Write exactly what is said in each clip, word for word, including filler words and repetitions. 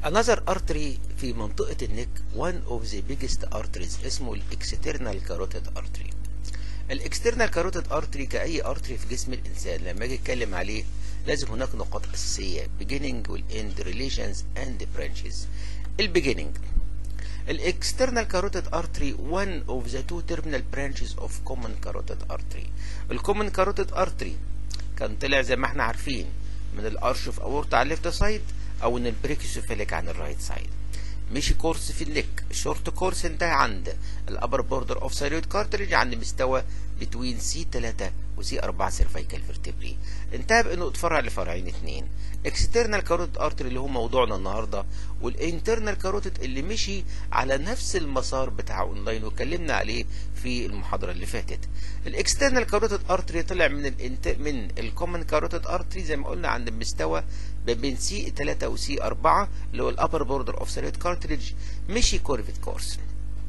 another artery في منطقة النك one of the biggest arteries اسمه الاكسترنال كاروتيد artery. الاكسترنال كاروتيد artery كأي artery في جسم الإنسان لما أجي أتكلم عليه لازم هناك نقاط أساسية beginning والend relations and branches. الbeginning الاكسترنال كاروتيد artery one of the two terminal branches of common carotid artery. الكومن كاروتيد artery كان طلع زي ما احنا عارفين من الارش في اورتا على الليفت سايد او ان البريكيوسيفاليك عن الرايت سايد. مشي كورس في النك، الشورت كورس انتهى عند الابر بوردر اوف ثايرويد كارتريج عند مستوى بتوين سي ثلاثة وسي أربعة سيرفايكال فيرتبري، انتهى بانه اتفرع لفرعين اثنين، اكسترنال كاروتيد ارتري اللي هو موضوعنا النهارده، والانترنال كاروتيد اللي مشي على نفس المسار بتاع اونلاين واتكلمنا عليه في المحاضره اللي فاتت. الاكسترنال كاروتيد ارتري طلع من الانت... من الكومن كاروتيد ارتري زي ما قلنا عند المستوى ما بين سي ثلاثة وسي أربعة اللي هو الابر بوردر اوف ثايرويد كارتريج، مشي كورفيت كورس،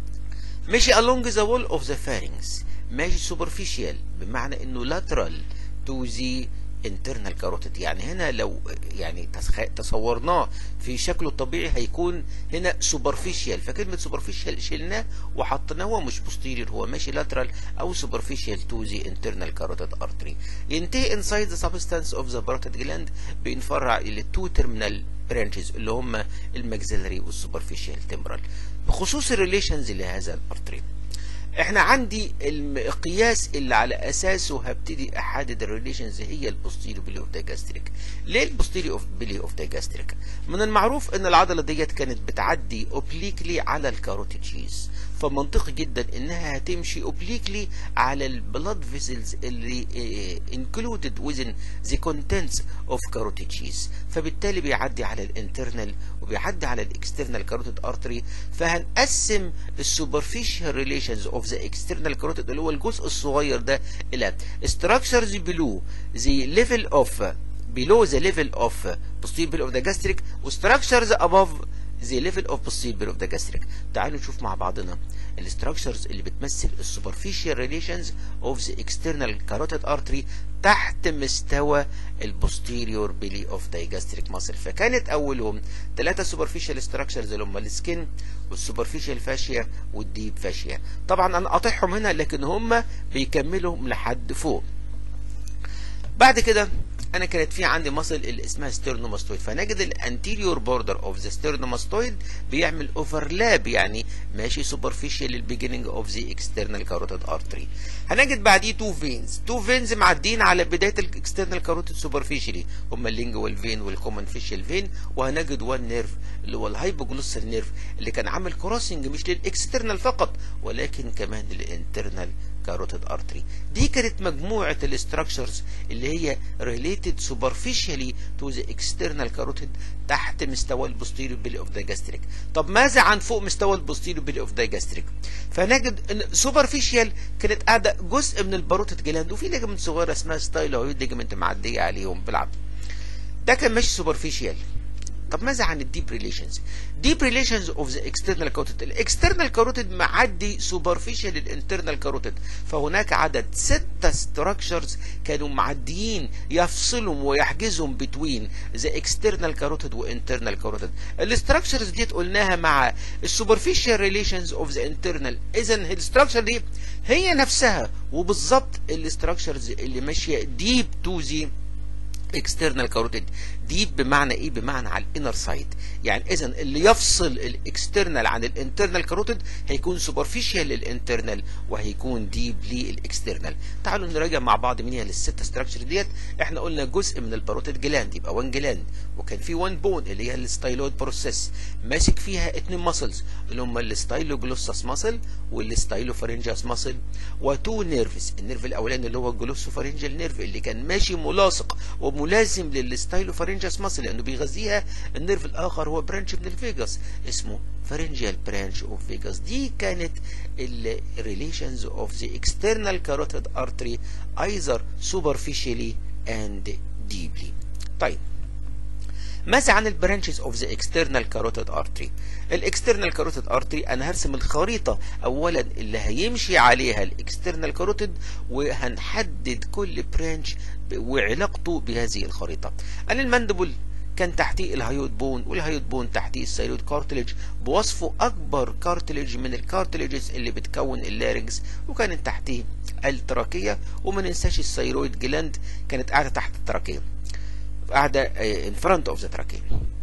مشي along the wall of the pharynx، ماشي superficial بمعنى انه lateral to the internal carotid. يعني هنا لو يعني تصورناه في شكله الطبيعي هيكون هنا superficial، فكلمة superficial شلناه وحطيناه، هو مش posterior، هو ماشي lateral او superficial to the internal carotid artery. ينتهي inside the substance of the parotid gland، بينفرع الى two terminal branches اللي هم الماكسيلري والسوبرفيشال تمبرال. بخصوص الريليشنز لهذا الارتري، احنا عندي المقياس اللي على اساسه هبتدي احدد الريليشنز هي البوستيريو بيلي اوف دايجاستريك. ليه البوستيريو اوف بيلي اوف دايجاستريك؟ من المعروف ان العضله ديت كانت بتعدي اوبليكلي على الكاروتيد شيز، فمنطقي جدا انها هتمشي اوبليكلي على البلاد فيسلز اللي انكلودد ويزن ذا كونتنتس اوف كاروتيد شيز، فبالتالي بيعدي على الانترنال وبيعدي على الاكسترنال كاروتيد ارتري. فهنقسم السوبرفيشال ريليشنز اوف ذا اكسترنال كاروتيد اللي هو الجزء الصغير ده الى structures below the level of below the level of posterior bile of the gastric و structures above the level of posterior bile of the gastric. تعالوا نشوف مع بعضنا الستراكشرز اللي بتمثل السوبرفيشال ريليشنز اوف ذا اكسترنال كاروتيد ارتري تحت مستوى البوستيريور بيلي اوف دايجاستريك ماسل. فكانت اولهم ثلاثه سوبرفيشال ستراكشرز اللي هم السكين والسوبرفيشال فاشيا والديب فاشيا. طبعا انا قاطعهم هنا لكن هم بيكملوا لحد فوق. بعد كده انا كانت في عندي ماسل اللي اسمها ستيرنوماستويد، فنجد الانتيريور بوردر اوف ذا ستيرنوماستويد بيعمل اوفرلاب، يعني ماشي سوبرفيشال للبيجيننج اوف ذا اكسترنال كاروتيد ارتري. هنجد بعديه تو فينز، تو فينز معديين على بدايه الاكسترنال كاروتيد سوبرفيشالي، هم اللينجوال فين والكومن فيشال فين. وهنجد وان نيرف اللي هو الهايبوجلوسال نيرف اللي كان عامل كروسنج مش للاكسترنال فقط ولكن كمان للانترنال كاروتيد ارتري. دي كانت مجموعه الاستراكشرز اللي هي related superficially to the external carotid تحت مستوى البوستيريور بيلي اوف دايجاستريك. طب ماذا عن فوق مستوى البوستيريور بيلي اوف دايجاستريك؟ فنجد ان سوبرفيشال كانت قاعده جزء من الباروتيد جلاند وفي ليجمنت صغيره اسمها ستايلويد ليجمنت معديه عليهم بالعرض. ده كان ماشي سوبرفيشال. طب ماذا عن الديب ريليشنز؟ ديب ريليشنز اوف ذا اكسترنال كاروتيد، الاكسترنال كاروتيد معدي سوبرفيشال للانترنال كاروتيد، فهناك عدد ستة ستراكشرز كانوا معديين يفصلهم ويحجزهم بتوين ذا اكسترنال كاروتيد وانترنال كاروتيد. الاستراكشرز ديت قلناها مع السوبرفيشال ريليشنز اوف ذا انترنال، اذا الاستراكشر دي هي نفسها وبالظبط الاستراكشرز اللي ماشيه ديب تو ذا اكسترنال كاروتيد. ديب بمعنى ايه؟ بمعنى على الانر سايد، يعني اذا اللي يفصل الاكسترنال عن الانترنال كاروتيد هيكون سوبرفيشال للانترنال وهيكون ديب للاكسترنال. تعالوا نراجع مع بعض مين هي الست ستراكشر ديت. احنا قلنا جزء من الباروتيد جلاند يبقى وان جلاند، وكان في وان بون اللي هي الستايلويد بروسيس ماسك فيها اتنين ماسلز اللي هم الستايلوجلوسس ماسل والستايلوفارنجياس ماسل، وتو نيرفز. النيرف الاولاني اللي هو الجلوسوفارنجيال نيرف اللي كان ماشي ملاصق وملازم للستايلوفارنجياس ماسل لانه بيغذيها. النيرف الاخر هو برانش من الفيجاس اسمه فارنجيال برانش اوف فيجاس. دي كانت الريليشنز اوف ذا اكسترنال كاروتيد ارتري ايذر سوبرفيشالي اند ديبلي. طيب ماذا عن البرانشز اوف ذا اكسترنال كاروتيد ارتري؟ الاكسترنال كاروتيد ارتري انا هرسم الخريطه اولا اللي هيمشي عليها الاكسترنال كاروتيد وهنحدد كل برانش وعلاقته بهذه الخريطه. انا الماندبل كان تحتيه الهايويد بون، والهايويد بون تحتيه الثايرويد كارتليج، بوصفه اكبر كارتليج من الكارتليجز اللي بتكون اللارنجز، وكانت تحتيه التراكيه. وما ننساش الثايرويد جلاند كانت قاعده تحت التراكيه، قاعده ان فرونت اوف ذا تراكيه.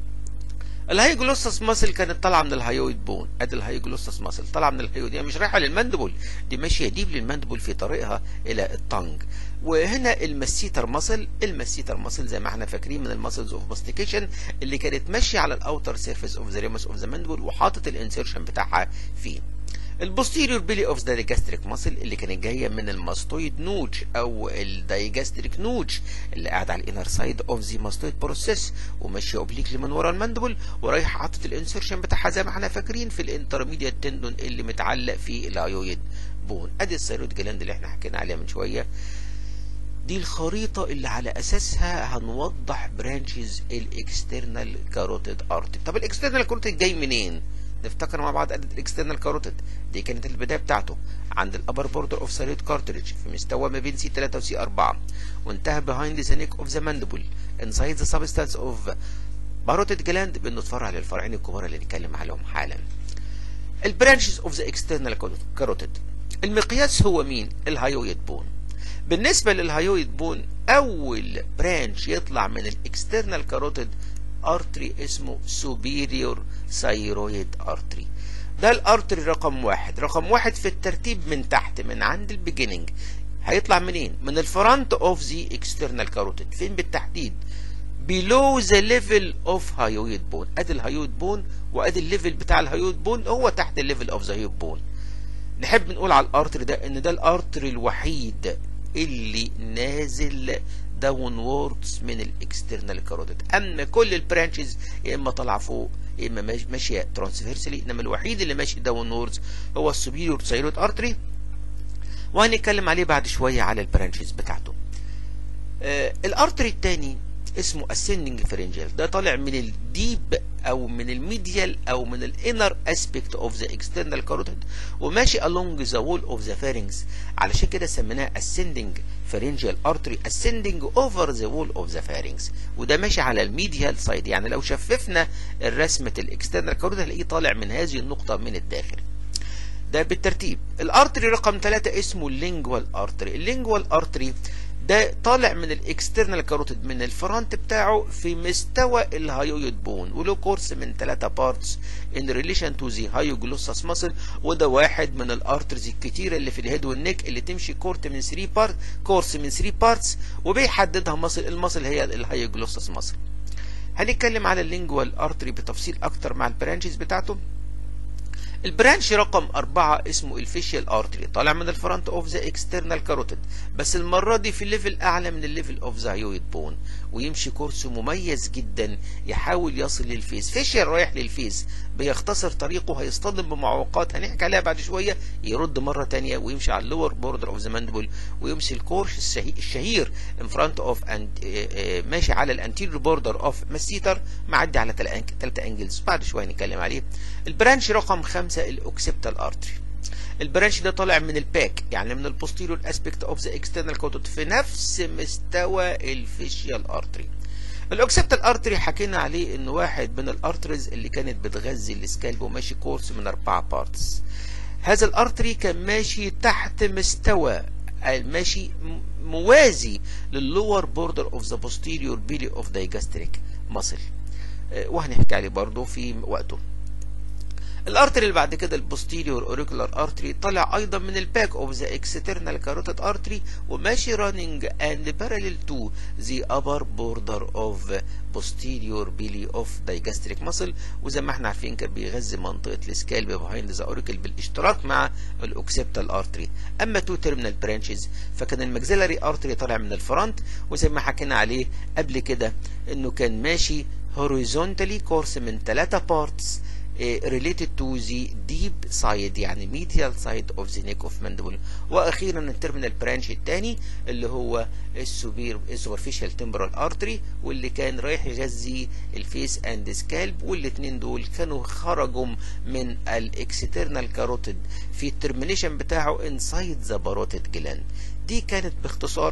الهايجلوسس ماسل كانت طالعه من الهايويد بون، ادي الهايجلوسس ماسل طالعه من الهايويد، يعني مش رايحه للمندبل، دي ماشيه ديب للمندبل في طريقها الى الطنج. وهنا المسيتر ماسل، المسيتر ماسل زي ما احنا فاكرين من الماسلز اوف ماستيكيشن اللي كانت ماشيه على الاوتر سيرفيس اوف ذا ريمس اوف ذا مندبل وحاطط الانسيرشن بتاعها فيه. البوستيريور بيلي اوف ذا دايجاستريك ماسل اللي كانت جايه من الماستويد نوج او الدايجاستريك نوج اللي قاعد على الانر سايد اوف ذا ماستويد بروسيس وماشيه اوبليكلي من ورا المندبل ورايح حاطط الانسرشن بتاعها زي ما احنا فاكرين في الانترميديت تندون اللي متعلق في الهايويد بون. ادي الثايرويد جلاند اللي احنا حكينا عليها من شويه. دي الخريطه اللي على اساسها هنوضح برانشز الاكسترنال كاروتيد ارتري. طب الاكسترنال كاروتيد جاي منين؟ نفتكر مع بعض ادي الاكسترنال كاروتيد دي كانت البدايه بتاعته عند الابر بوردر اوف ثايرويد كارتريج في مستوى ما بين سي ثلاثة وسي أربعة، وانتهى behind the neck of the mandible inside the substance of parotid gland بانه اتفرع للفرعين الكبار اللي نتكلم عليهم حالا. البرانشز اوف ذا اكسترنال كاروتيد المقياس هو مين؟ الهايويد بون. بالنسبه للهايويد بون اول برانش يطلع من الاكسترنال كاروتيد ارتري اسمه superior thyroid artery. ده الارتري رقم واحد، رقم واحد في الترتيب من تحت من عند البيجيننج. هيطلع منين؟ من الفرونت اوف ذا اكسترنال كاروتيد. فين بالتحديد؟ below the level of hyoid bone. ادي الهايويد بون وادي الليفل بتاع الهايويد بون هو تحت الليفل اوف ذا هايويد بون. نحب نقول على الارتري ده ان ده الارتري الوحيد اللي نازل داون ووردز من الاكسترنال كاروتيد، اما كل البرانشز يا اما طالعه فوق يا اما ماشيه ترانسفيرسلي، انما الوحيد اللي ماشي داون ووردز هو السوبيريور ثايرويد ارتري، وهنتكلم عليه بعد شويه على البرانشز بتاعته. آه الارتري الثاني اسمه ascending pharyngeal، ده طالع من الديب او من الميديال او من الانر اسبيكت اوف ذا اكسترنال كاروتيد وماشي along the wall of the pharynx، علشان كده سميناه ascending pharyngeal artery ascending over the wall of the pharynx، وده ماشي على الميديال سايد. يعني لو شففنا الرسمه الاكسترنال كاروتيد هنلاقيه طالع من هذه النقطه من الداخل. ده بالترتيب. الارتري رقم ثلاثة اسمه اللينجوال ارتري. اللينجوال ارتري ده طالع من الاكسترنال كاروتيد من الفرونت بتاعه في مستوى الهايويد بون وله كورس من ثلاثة بارتس ان ريليشن تو ذا هايوجلوسس ماسل، وده واحد من الارترز الكتيره اللي في الهيد والنك اللي تمشي كورت من ثلاثة بارت كورس من ثلاثة بارتس وبيحددها ماسل. الماسل هي الهايوجلوسس ماسل. هنتكلم على اللينجوال ارتري بتفصيل اكتر مع البرانشز بتاعته. البرانش رقم أربعة اسمه الفيشيال ارتري، طالع من الفرونت اوف ذا اكسترنال كاروتيد بس المره دي في ليفل اعلى من الليفل اوف ذا هايويد بون، ويمشي كورس مميز جدا يحاول يصل للفيس. فيشيال رايح للفيس بيختصر طريقه، هيصطدم بمعوقات هنحكي عليها بعد شويه، يرد مره ثانيه ويمشي على اللور بوردر اوف ذا ماندبل ويمشي الكورس الشهير ان فرونت اوف اند ماشي على الانتيريور بوردر اوف مسيتر معدي على ثلاثه انجلز بعد شويه نتكلم عليه. البرانش رقم خمسة الاوكسيبتال ارتري. البرانش ده طالع من الباك يعني من البوستيريور اسبيكت اوف ذا اكسترنال كاروتيد في نفس مستوى الفيشيال ارتري. الاوكسيبتال ارتري حكينا عليه انه واحد من الارتريز اللي كانت بتغذي السكالب وماشي كورس من اربعه بارتس. هذا الارتري كان ماشي تحت مستوى ماشي موازي لللور بوردر اوف ذا بوستيريور بيلي اوف دايجاستريك ماسل، وهنحكي عليه برضه في وقته. الارتري اللي بعد كده البوستيريور اوريكولار ارتري طالع ايضا من الباك اوف ذا اكسترنال كاروتيد ارتري وماشي راننج اند باراليل تو ذا ابر بوردر اوف posterior belly of digastric muscle، وزي ما احنا عارفين كان بيغذي منطقه السكالب بيهايند ذا اوريكل بالاشتراك مع الاوكسيبتال ارتري. اما تو تيرمينال برانشز فكان الماكسيلاري ارتري طالع من الفرونت وزي ما حكينا عليه قبل كده انه كان ماشي horizontally كورس من ثلاثه بارتس related to the deep side يعني medial side of the neck of mandible. واخيرا التيرمينال برانش الثاني اللي هو السوبير superficial temporal artery واللي كان رايح يغذي الفيس اند سكالب، والاثنين دول كانوا خرجوا من الاكسترنال كاروتيد في الترمينيشن بتاعه inside the parotid gland. دي كانت باختصار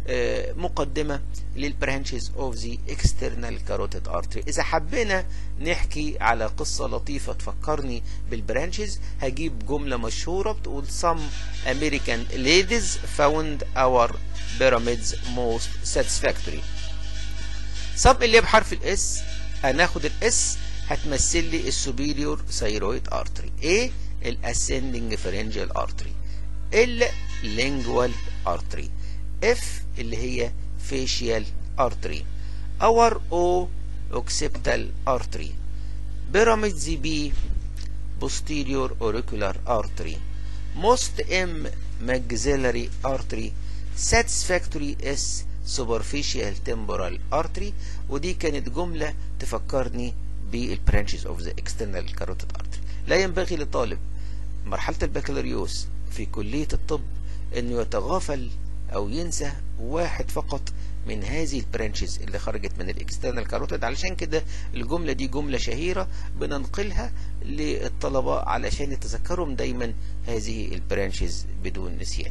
مقدمة للبرانشز اوف ذا اكسترنال كاروتيد ارتري. اذا حبينا نحكي على قصة لطيفة تفكرني بالبرانشز هجيب جملة مشهورة بتقول some American ladies found our pyramids most satisfactory. some اللي بحرف الاس هناخد الاس هتمثل لي السوبيريور ثايرويد ارتري. A الاسندنج فرنجال ارتري. ال lingual artery. F اللي هي facial artery. our O occipital artery. pyramids B posterior auricular artery. most M maxillary artery. satisfactory S superficial temporal artery. ودي كانت جملة تفكرني بالبرانشز اوف ذا external carotid artery. لا ينبغي لطالب مرحلة البكالوريوس في كلية الطب انه يتغافل او ينسى واحد فقط من هذه البرانشز اللي خرجت من الاكسترنال كاروتيد. علشان كده الجملة دي جملة شهيرة بننقلها للطلبة علشان يتذكرهم دايما هذه البرانشز بدون نسيان.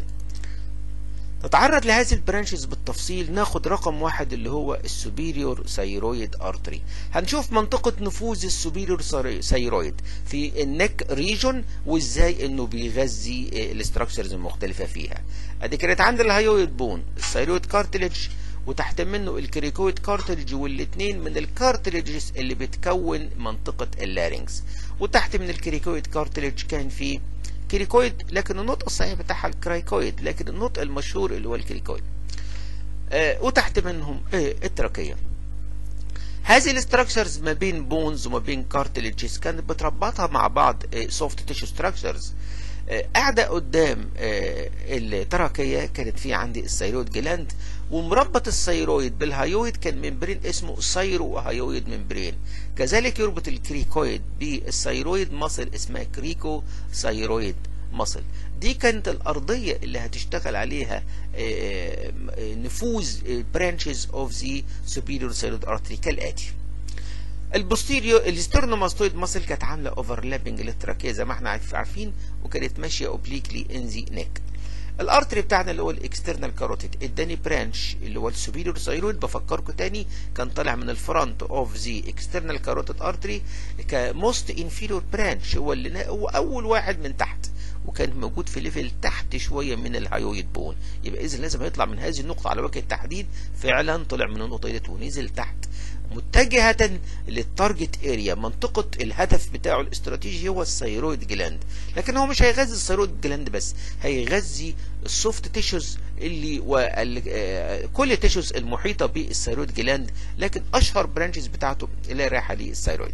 نتعرض لهذه البرانشز بالتفصيل. ناخد رقم واحد اللي هو السوبيريور ثايرويد ارتري. هنشوف منطقة نفوذ السوبيريور ثايرويد في النك ريجون وازاي انه بيغذي الاستراكشرز المختلفة فيها. ادي كانت عند الهايويد بون الثايرويد كارتليج وتحت منه الكريكويد كارتليج والاثنين من الكارتليجز اللي بتكون منطقة اللارينكس. وتحت من الكريكويد كارتليج كان في كريكويد لكن النطق الصحيح بتاعها الكرايكويد لكن النطق المشهور اللي هو الكريكويد. آه وتحت منهم آه التراكية. هذه الاستراكشرز ما بين بونز وما بين كارتليجز كانت بتربطها مع بعض سوفت تيشو ستراكشرز. قاعدة قدام آه التراكية كانت في عندي الثايرويد جلاند ومربط الثايرويد بالهايويد كان ممبرين اسمه ثايرو هايويد ممبرين. كذلك يربط الكريكويد بالثايرويد ماسل اسمها كريكو ثايرويد ماسل. دي كانت الأرضية اللي هتشتغل عليها آه نفوذ برانشز اوف ذا سوبيريور ثايرويد ارتري كالآتي. البوستيريو الاسترنوماستويد ماسل كانت عامله اوفرلابنج للتراكيه زي ما احنا عارفين وكانت ماشيه اوبليكلي ان ذا نيك. الارتري بتاعنا اللي هو الاكسترنال كاروتيد اداني برانش اللي هو السوبيريور ثايرويد. بفكركم تاني كان طالع من الفرونت اوف ذا اكسترنال كاروتيد ارتري كموست انفيريور برانش هو اللي هو اول واحد من تحت وكان موجود في ليفل تحت شويه من الهايويد بون. يبقى اذا لازم يطلع من هذه النقطه على وجه التحديد. فعلا طلع من النقطه ديت ونزل تحت متجهة للتارجت اريا. منطقة الهدف بتاعه الاستراتيجي هو الثايرويد جلاند لكن هو مش هيغذي الثايرويد جلاند بس هيغذي السوفت تيشوز اللي وكل التيشوز المحيطة بالثايرويد جلاند لكن اشهر برانشز بتاعته اللي رايحة للثايرويد.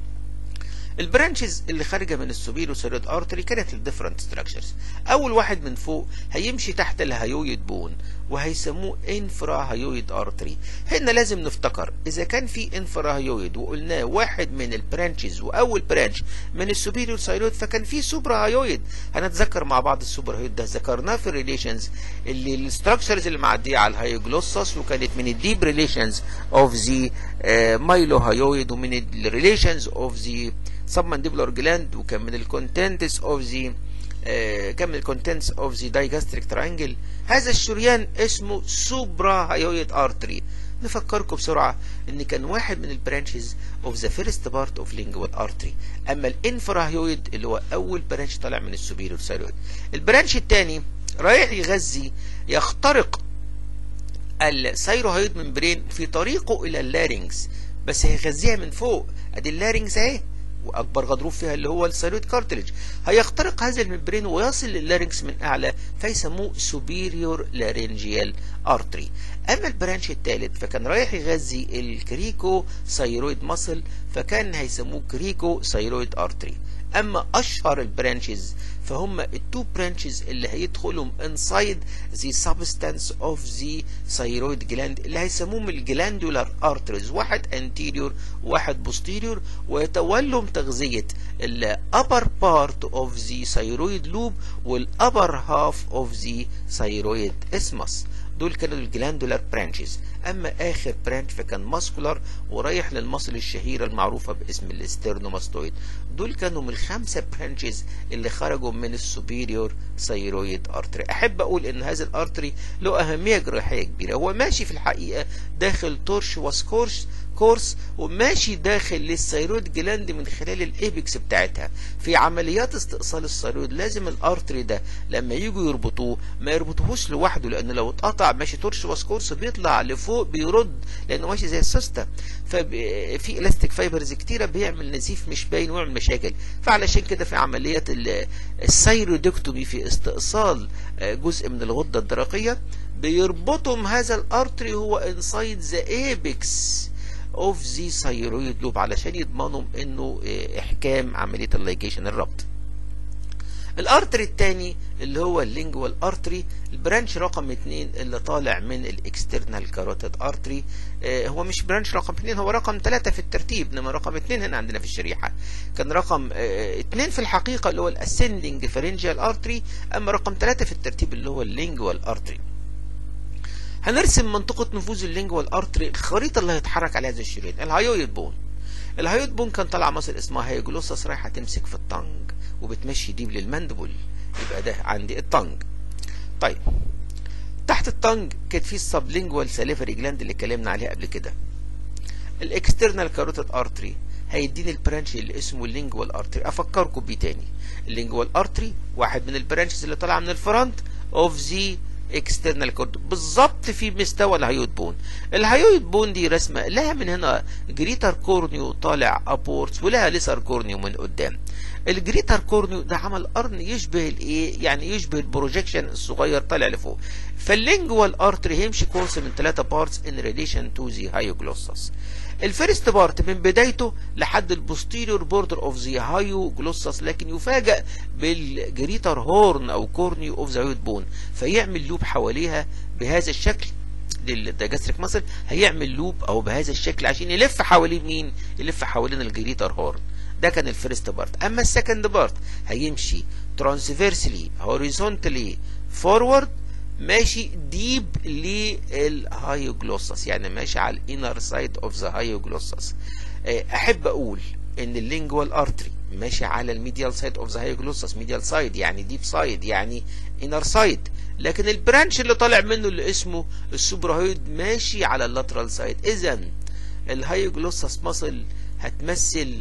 البرانشز اللي خارجه من السوبيريور ثايرويد ارتري كانت الديفرنت ستراكشرز. اول واحد من فوق هيمشي تحت الهايويد بون وهيسموه انفرا هايويد ارتري. هنا لازم نفتكر اذا كان في انفرا هايويد وقلناه واحد من البرانشز واول برانش من السوبيريور ثايرويد فكان في سوبرا هايويد. هنتذكر مع بعض السوبرا هايويد ده ذكرناه في الريليشنز اللي الستراكشرز اللي معديه على الهايوجلوسس وكانت من الديب ريليشنز اوف ذا مايلو هايويد ومن الريليشنز اوف ذا submandibular gland وكان من الكونتنتس اوف ذا كان من الكونتنتس اوف ذا دايجاستريك تراينجل. هذا الشريان اسمه سوبرا هايويد ارتري. نفكركم بسرعه ان كان واحد من البرانشز اوف ذا فيرست بارت اوف لينجوال ارتري. اما الانفرا هايويد اللي هو اول برانش طالع من السوبيريور ثايرويد. البرانش الثاني رايح يغذي يخترق الثايروهايد ممبرين في طريقه الى اللارينكس بس هيغذيها من فوق. ادي اللارينكس اهي واكبر غضروف فيها اللي هو الثايرويد كارتليج. هيخترق هذا الممبرين ويصل لللارينكس من اعلى فيسموه سوبيريور لارينجيال ارتري. اما البرانش الثالث فكان رايح يغذي الكريكو ثايرويد ماسل فكان هيسموه كريكو ثايرويد ارتري. اما اشهر البرانشز فهم التو برانشز اللي هيدخلهم انسايد ذا سبستانس اوف ذا ثايرويد جلاند اللي هيسموهم الجلاندولار ارتريز. واحد انتيريور وواحد بوستيريور ويتولهم تغذيه الابر بارت اوف ذا ثايرويد لوب والابر هاف اوف ذا ثايرويد اسمس. دول كانوا الجلاندولار برانشز. اما اخر برانش فكان ماسكولار ورايح للمصل الشهيره المعروفه باسم الاسترنوماستويد. دول كانوا من الخمسه برانشز اللي خرجوا من السوبيريور ثايرويد ارتري. احب اقول ان هذا الارتري له اهميه جراحيه كبيره، هو ماشي في الحقيقه داخل تورشواس كورس كورس وماشي داخل للثايرويد جلاند من خلال الايبكس بتاعتها. في عمليات استئصال الثايرويد لازم الارتري ده لما يجوا يربطوه ما يربطوهوش لوحده، لان لو اتقطع ماشي تورشواس كورس بيطلع لفوق بيرد لانه ماشي زي السوسته، ففي الاستيك فايبرز كتيره بيعمل نزيف مش باين ويعمل مشاكل. فعلشان كده في عمليات الثايرويدكتومي في استئصال جزء من الغده الدرقيه بيربطهم هذا الارتري هو انسايد ذا ايبكس اوف ذا ثايرويد لوب علشان يضمنوا انه احكام عمليه اللايجيشن الربط. الارتري الثاني اللي هو اللينجوال ارتري، البرانش رقم اتنين اللي طالع من الاكسترنال كاروتيد ارتري. اه هو مش برانش رقم اتنين، هو رقم ثلاثة في الترتيب، انما رقم اتنين هنا عندنا في الشريحه. كان رقم اه اتنين في الحقيقه اللي هو الاسندنج فارنجيال ارتري، اما رقم ثلاثة في الترتيب اللي هو اللينجوال ارتري. هنرسم منطقة نفوذ اللينجوال ارتري، الخريطة اللي هيتحرك عليها هذا الشريان. الهايويد بون، الهايويد بون كان طالع مصل اسمها هايجلوسس رايحة تمسك في الطنج وبتمشي ديب للمندبل، يبقى ده عندي الطنج. طيب تحت الطنج كانت في السبلينجوال ساليفري جلاند اللي اتكلمنا عليها قبل كده. الاكسترنال كاروتيد ارتري هيديني البرانش اللي اسمه اللينجوال ارتري. افكركم بيه تاني، اللينجوال ارتري واحد من البرانشز اللي طالعه من الفرونت اوف ذا اكسترنال كورد بالظبط في مستوى الهايويد بون. الهايويد بون دي رسمه لها من هنا جريتر كورنيو طالع ابورتس ولها ليسر كورنيو من قدام. الجريتر كورنيو ده عمل قرن يشبه الايه، يعني يشبه البروجيكشن الصغير طالع لفوق. فاللينجوال ارتري هيمشي كورس من ثلاثه بارتس ان ريليشن تو ذا هايوجلوسس. الفيرست بارت من بدايته لحد البوستيريور بوردر اوف ذا هايوجلوسس، لكن يفاجئ بالجريتر هورن او كورنيو اوف ذا هايويد بون، فيعمل لوب حواليها بهذا الشكل للدايجاستريك ماسل، هيعمل لوب او بهذا الشكل عشان يلف حوالين مين؟ يلف حوالين الجريتر هورن. ده كان الفيرست بارت. اما السكند بارت هيمشي ترانسفيرسلي هوريزونتالي فورورد، ماشي ديب للهايوجلوسس، يعني ماشي على الانر سايد اوف ذا هايوجلوسس. احب اقول ان اللينجوال ارتري ماشي على الميديال سايد اوف ذا هايوجلوسس، ميديال سايد يعني ديب سايد يعني انر سايد، لكن البرانش اللي طالع منه اللي اسمه السوبراهيد ماشي على اللاترال سايد. اذا الهايوجلوسس ماسل هتمثل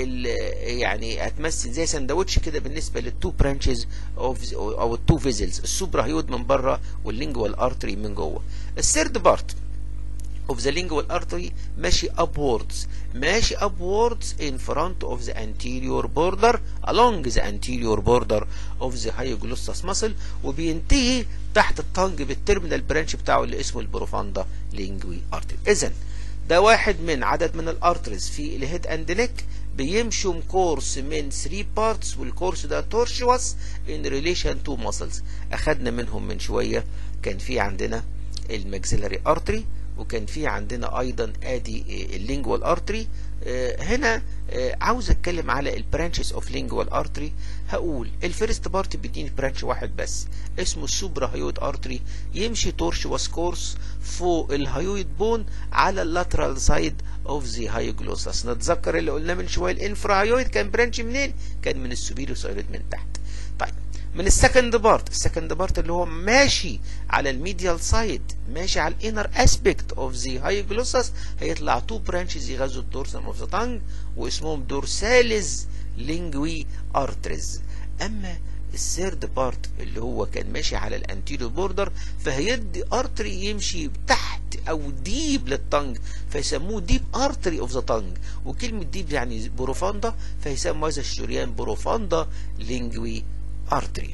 يعني هتمثل زي سندوتش كده بالنسبه للتو برانشز اوف او التو فيزلز، السوبراهيود من بره واللينجوال ارتري من جوه. الثيرد بارت اوف ذا لينجوال ارتري ماشي upwards، ماشي upwards in front of the anterior border along the anterior border of the hyoglossus muscle، وبينتهي تحت الطنج بالتيرمينال برانش بتاعه اللي اسمه البروفاندا لينجوي ارتري. اذا ده واحد من عدد من الارتريز في الهيد اند نيك بيمشوا كورس من ثلاثة بارتس، والكورس ده تورشوس ان ريليشن تو ماسلز. اخدنا منهم من شويه، كان في عندنا الماكسيلاري ارتري، وكان في عندنا ايضا ادي اللينجوال ارتري. هنا عاوز اتكلم على البرانشز اوف لينجوال ارتري. هقول الفيرست بارت بيديني برانش واحد بس اسمه السوبرا هايويد ارتري، يمشي تورشوس كورس فوق الهايويد بون على اللاترال سايد اوف ذا هايوجلوسس. نتذكر اللي قلنا من شويه، الانفرا هايويد كان برانش منين؟ كان من السوبيريور ثايرويد من تحت. طيب من السكند بارت، السكند بارت اللي هو ماشي على الميديال سايد، ماشي على الانر اسبيكت اوف ذا هايوجلوسس، هيطلع تو برانشز يغذوا الدورسم اوف ذا تانج واسمهم دورساليز لينجوي ارتريز. اما الثيرد بارت اللي هو كان ماشي على الانتيريور بوردر، فهيدي ارتري يمشي تحت او ديب للتانج، فيسموه ديب ارتري اوف ذا تانج، وكلمه ديب يعني بروفاندا، فيسموا هذا الشريان بروفاندا لينجوي ارتري.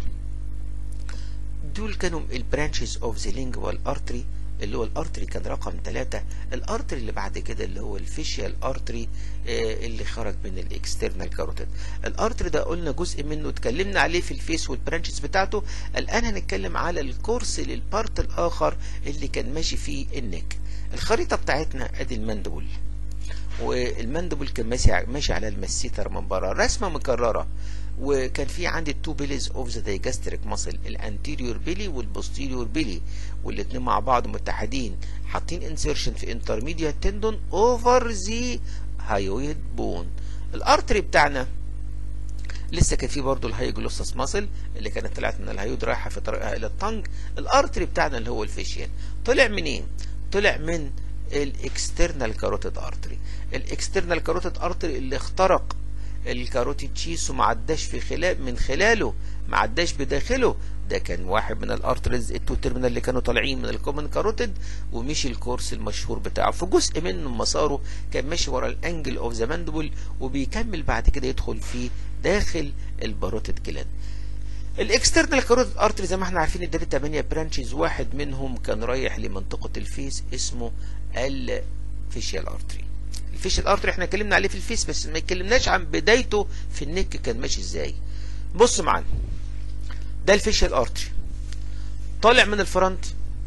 دول كانوا البرانشز اوف ذا لينجوال ارتري اللي هو الارتري كان رقم ثلاثة. الارتري اللي بعد كده اللي هو الفيشيال ارتري آه اللي خرج من الاكسترنال كاروتيد. الارتري ده قلنا جزء منه اتكلمنا عليه في الفيس والبرانشز بتاعته. الان هنتكلم على الكورس للبارت الاخر اللي كان ماشي فيه النك. الخريطه بتاعتنا ادي المندبل، والمندبل كان ماشي ماشي على المسيتر من بره، رسمه مكرره. وكان في عندي التو بيليز اوف ذا دايجاستريك ماسل، الانتيريور بيلي والبوستيريور بيلي، والاثنين مع بعض متحدين، حاطين انسيرشن في انترميديات تندون اوفر ذا هايويد بون. الارتري بتاعنا لسه كان في برضه الهايجلوسس ماسل اللي كانت طلعت من الهايود رايحه في طريقها الى الطنج. الارتري بتاعنا اللي هو الفيشيال طلع منين؟ طلع من الاكسترنال كاروتيد ارتري. الاكسترنال كاروتيد ارتري اللي اخترق الكاروتيد تشيس وما عداش في خلال من خلاله، ما عداش بداخله. ده كان واحد من الارتريز التو تيرمينال اللي كانوا طالعين من الكومن كاروتيد، ومشي الكورس المشهور بتاعه. في جزء منه مساره كان ماشي ورا الانجل اوف ذا ماندبل، وبيكمل بعد كده يدخل في داخل الباروتيد جلاند. الاكسترنال كاروتيد ارتري زي ما احنا عارفين ادالي ثمانية برانشز، واحد منهم كان رايح لمنطقه الفيس اسمه الفيشيال ارتري. الفيشيال ارتري احنا اتكلمنا عليه في الفيس، بس ما اتكلمناش عن بدايته في النك كان ماشي ازاي. بص معانا، ده الفيشيال ارتري طالع من الفرونت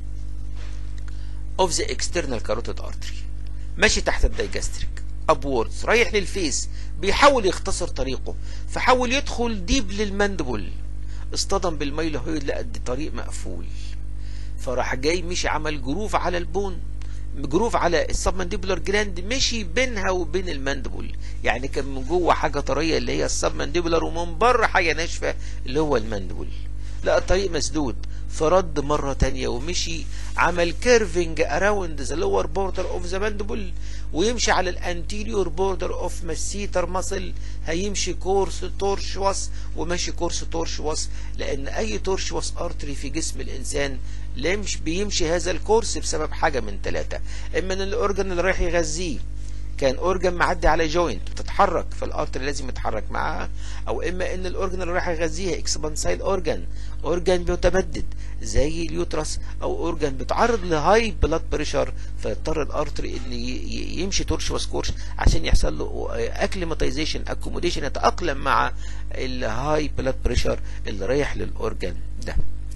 اوف ذا اكسترنال كاروتيد ارتري، ماشي تحت الدايجاستريك ابوردز رايح للفيس، بيحاول يختصر طريقه، فحاول يدخل ديب للماندبل، اصطدم بالميلوهيد لقى الطريق مقفول، فراح جاي مشي عمل جروف على البون، جروف على السبمانديبولار جلاند، مشي بينها وبين الماندبل، يعني كان من جوه حاجه طريه اللي هي السبمانديبولار، ومن بره حاجه ناشفه اللي هو الماندبل. لقى الطريق مسدود، فرد مره تانية ومشي عمل كيرفنج اراوند ذا لور بوردر اوف ذا ماندبل، ويمشي على الانتيريور بوردر اوف مسيتر ماسل، هيمشي كورس تورشوس، وماشي كورس تورشوس، لان اي تورشوس ارتري في جسم الانسان لمش بيمشي هذا الكورس بسبب حاجه من ثلاثه: اما ان الاورجن اللي رايح يغذيه كان اورجن معدي على جوينت بتتحرك فالارتري لازم يتحرك معاها، او اما ان الاورجن اللي رايح يغذيها اكسبانسايل اورجن، اورجن متمدد زي اليوترس، او اورجن بيتعرض لهاي بلاد بريشر، فيضطر الارتري ان يمشي تورشوس كورس عشان يحصل له اكليماتيزيشن اكوموديشن، يتاقلم مع الهاي بلاد بريشر اللي رايح للاورجن ده.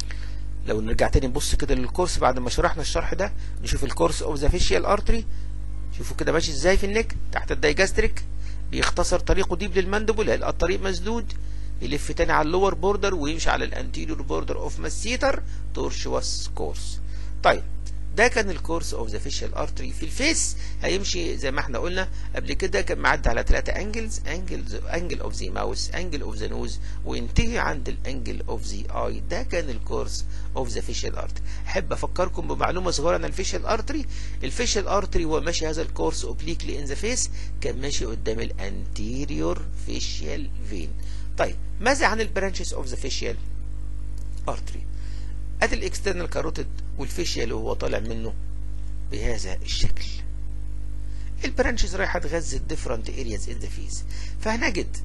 لو نرجع تاني نبص كده للكورس بعد ما شرحنا الشرح ده، نشوف الكورس اوف ذا فيشيال ارتري. شوفوا كده ماشي ازاي في النك تحت الدايجاستريك، بيختصر طريقه ديب للماندبل، هيلقى الطريق مسدود، يلف تاني على اللور بوردر ويمشي على الانتيريور بوردر اوف مسيتر تورشوس كورس. طيب ده كان الكورس اوف ذا فيشيال ارتري. في الفيس هيمشي زي ما احنا قلنا قبل كده، كان معدي على ثلاثة انجلز، انجل انجل اوف ذا ماوس، انجل اوف ذا نوز، وينتهي عند الانجل اوف ذا اي. ده كان الكورس اوف ذا فيشيال ارتري. احب افكركم بمعلومه صغيره عن الفيشيال ارتري. الفيشيال ارتري هو ماشي هذا الكورس اوبليكلي ان ذا فيس، كان ماشي قدام الانتيريور فيشيال فين. طيب ماذا عن البرانشز اوف ذا فيشيال ارتري؟ ادي الاكسترنال كاروتيد والفيشيال وهو طالع منه بهذا الشكل. البرانشز رايحه تغذي الديفرنت ارياز ان ذا فيس، فهنجد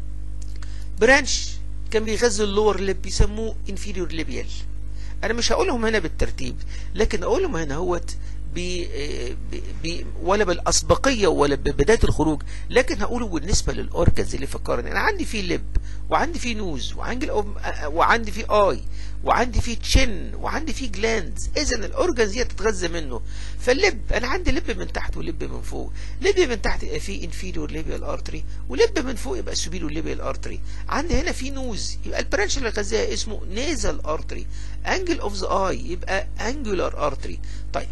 برانش كان بيغذي اللور ليب بيسموه انفيريور ليبيال. انا مش هقولهم هنا بالترتيب، لكن اقولهم هنا هوت بي بي ولا بالاسبقيه ولا ببدايه الخروج، لكن هقوله بالنسبه للاورجنز اللي فكرني. انا عندي فيه لب، وعندي فيه نوز، وعندي وعندي فيه اي، وعندي فيه تشن، وعندي فيه جلاندز. اذا الاورجنز دي تتغذى منه. فاللب انا عندي لب من تحت ولب من فوق. لب من تحت يبقى فيه انفيريور ليبيال ارتري، ولب من فوق يبقى سوبيريور ليبيال ارتري. عندي هنا فيه نوز، يبقى البرانش اللي غذاها اسمه نيزال ارتري. انجل اوف ذا اي يبقى انجولار ارتري. طيب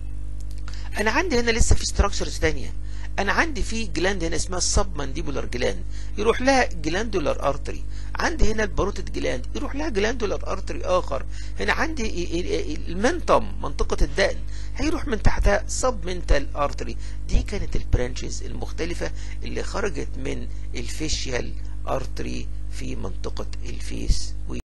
انا عندي هنا لسه في ستراكشرز ثانيه. انا عندي في جلاند هنا اسمها السب مانديبولار جلاند، يروح لها جلاندولار ارتري. عندي هنا الباروتيد جلاند، يروح لها جلاندولار ارتري اخر. هنا عندي المنتم منطقه الدقن، هيروح من تحتها سب منتال ارتري. دي كانت البرانشز المختلفه اللي خرجت من الفيشيال ارتري في منطقه الفيس.